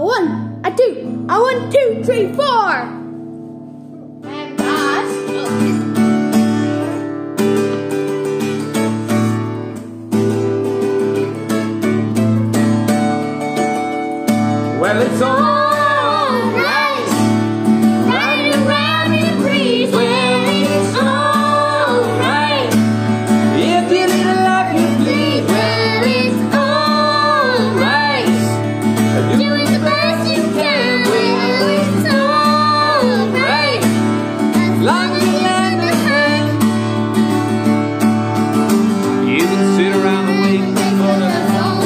1, a 2, a 1, 2, 3, 4. And that's well, it's all right, riding around in the breeze. Well, it's all right, if you need a life you bleed. Well, it's all right, doing the best you can. Well, it's all right, as long as you land the hand. You can sit around and wait for the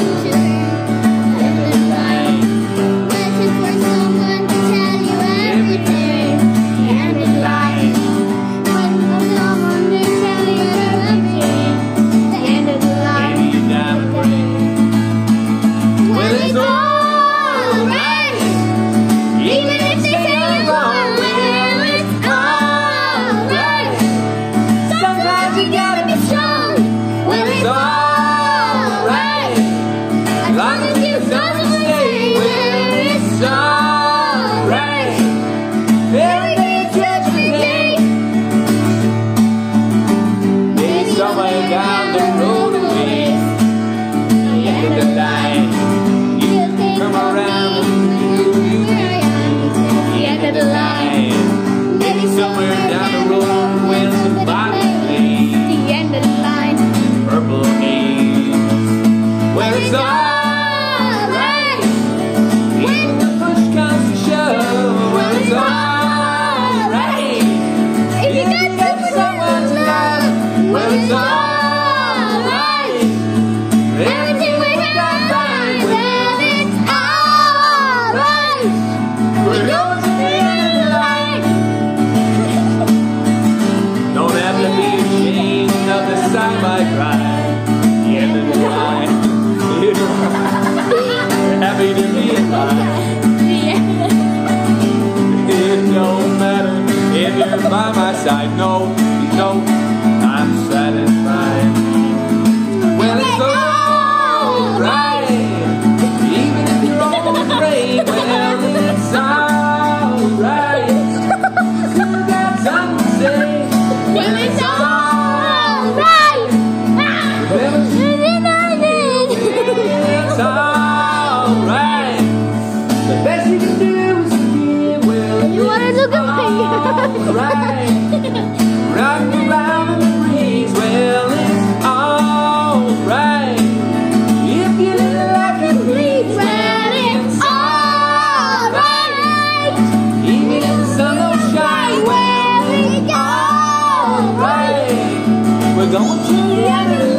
down the road away, the end of the line. You can come around the end of the line. Maybe somewhere down the road when somebody plays the end of the line. Purple haze. Well, it's alright when the push comes to shove. Well, it's alright if you got someone to love. Well, it's alright. Everything we got right, well, it's alright. We're going to the end of the line. Don't have to be ashamed of the time I cried. The end of the line. You're happy to be alive. It don't matter if you're by my side. No, you know I'm satisfied. Well, it's alright, even if you're always afraid. Well, it's alright, still got something to say. Well, it's alright, it's alright. The best you can do is forgive. Well, you want to look at me? Alright, rocking around in the breeze. Well, it's alright if you live like you please. Well, it's alright even if the sun don't shine. Well, it's alright, we're going to the end of the